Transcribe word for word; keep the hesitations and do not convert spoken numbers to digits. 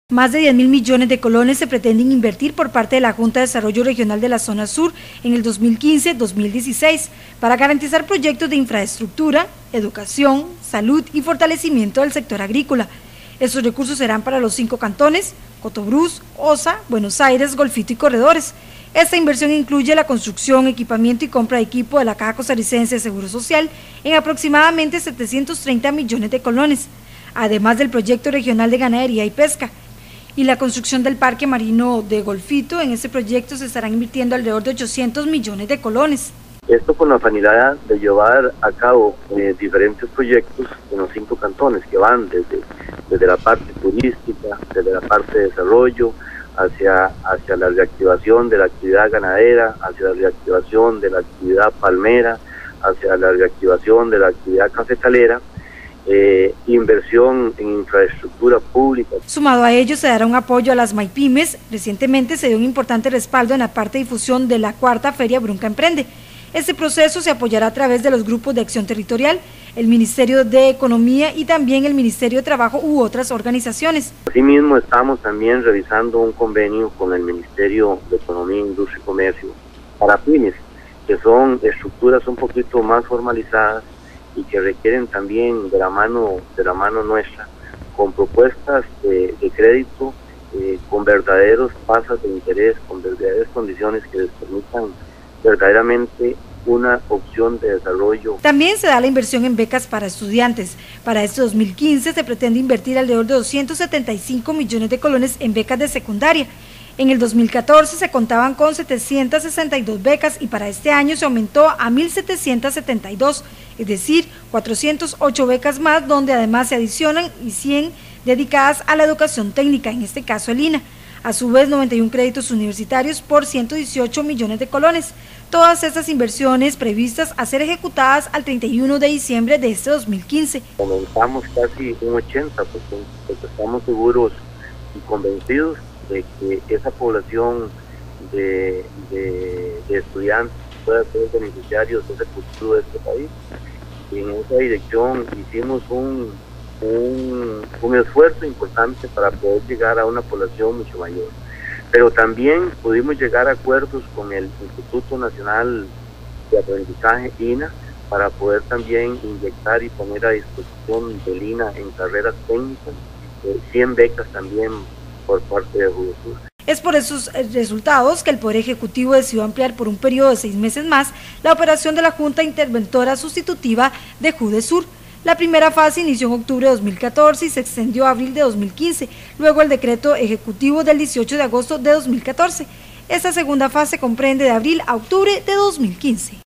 Más de diez mil millones de colones se pretenden invertir por parte de la Junta de Desarrollo Regional de la Zona Sur en el dos mil quince dos mil dieciséis para garantizar proyectos de infraestructura, educación, salud y fortalecimiento del sector agrícola. Estos recursos serán para los cinco cantones: Cotobruz, Osa, Buenos Aires, Golfito y Corredores. Esta inversión incluye la construcción, equipamiento y compra de equipo de la Caja Costarricense de Seguro Social en aproximadamente setecientos treinta millones de colones, además del proyecto regional de ganadería y pesca y la construcción del parque marino de Golfito. En este proyecto se estarán invirtiendo alrededor de ochocientos millones de colones. Esto con la finalidad de llevar a cabo eh, diferentes proyectos en los cinco cantones que van desde, desde la parte turística, desde la parte de desarrollo, hacia, hacia la reactivación de la actividad ganadera, hacia la reactivación de la actividad palmera, hacia la reactivación de la actividad cafetalera. Eh, inversión en infraestructura pública. Sumado a ello, se dará un apoyo a las MyPymes. Recientemente se dio un importante respaldo en la parte de difusión de la cuarta Feria Brunca Emprende. Este proceso se apoyará a través de los grupos de acción territorial, el Ministerio de Economía y también el Ministerio de Trabajo u otras organizaciones. Asimismo, estamos también revisando un convenio con el Ministerio de Economía, Industria y Comercio para pymes, que son estructuras un poquito más formalizadas y que requieren también de la mano de la mano nuestra, con propuestas de, de crédito, eh, con verdaderos tasas de interés, con verdaderas condiciones que les permitan verdaderamente una opción de desarrollo. También se da la inversión en becas para estudiantes. Para este dos mil quince se pretende invertir alrededor de doscientos setenta y cinco millones de colones en becas de secundaria. En el dos mil catorce se contaban con setecientas sesenta y dos becas y para este año se aumentó a mil setecientas setenta y dos, es decir, cuatrocientas ocho becas más, donde además se adicionan y cien dedicadas a la educación técnica, en este caso el I N A. A su vez, noventa y uno créditos universitarios por ciento dieciocho millones de colones. Todas estas inversiones previstas a ser ejecutadas al treinta y uno de diciembre de este dos mil quince. Aumentamos casi un ochenta por ciento, porque estamos seguros y convencidos de que esa población de, de, de estudiantes pueda ser beneficiarios de ese futuro de este país. Y en esa dirección hicimos un, un, un esfuerzo importante para poder llegar a una población mucho mayor. Pero también pudimos llegar a acuerdos con el Instituto Nacional de Aprendizaje, I N A, para poder también inyectar y poner a disposición del I N A en carreras técnicas, eh, cien becas también por parte de Judesur. Es por esos resultados que el Poder Ejecutivo decidió ampliar por un periodo de seis meses más la operación de la Junta Interventora Sustitutiva de Judesur. La primera fase inició en octubre de dos mil catorce y se extendió a abril de dos mil quince, luego el decreto ejecutivo del dieciocho de agosto de dos mil catorce. Esta segunda fase comprende de abril a octubre de dos mil quince.